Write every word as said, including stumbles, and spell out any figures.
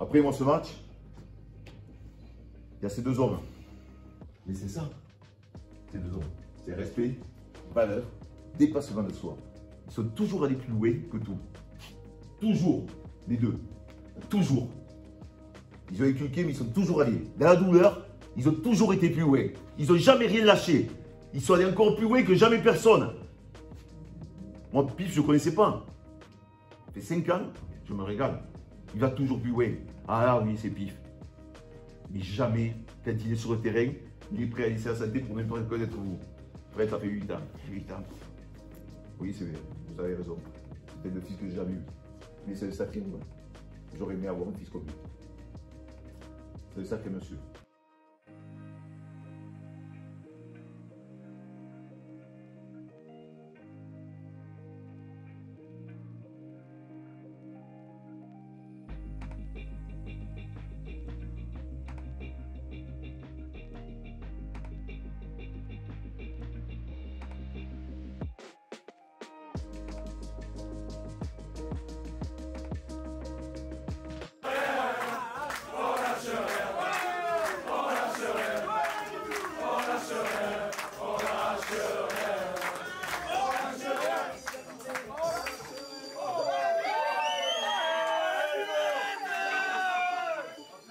Après, moi, ce match, il y a ces deux hommes. Mais c'est ça, ces deux hommes. C'est respect, valeur, dépassement de soi. Ils sont toujours allés plus loin que tout. Toujours, les deux. Toujours. Ils ont inculqué, mais ils sont toujours allés. Dans la douleur, ils ont toujours été plus loin. Ils n'ont jamais rien lâché. Ils sont allés encore plus loin que jamais personne. Moi, Pif, je ne connaissais pas. Ça fait cinq ans, je me régale. Il va toujours plus loin. Ah là, oui, c'est Pif. Mais jamais, quand il est sur le terrain, il est prêt à laisser la santé pour n'importe quoi d'être vous. Après, ça fait huit ans. huit ans. Oui, c'est vrai. Vous avez raison. C'était le fils que j'ai jamais eu. Mais c'est le sacré, moi. J'aurais aimé avoir un fils comme lui. C'est le sacré monsieur.